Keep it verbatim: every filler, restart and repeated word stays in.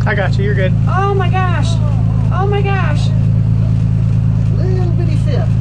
I got you. You're good. Oh my gosh. Oh my gosh. Little bitty fit.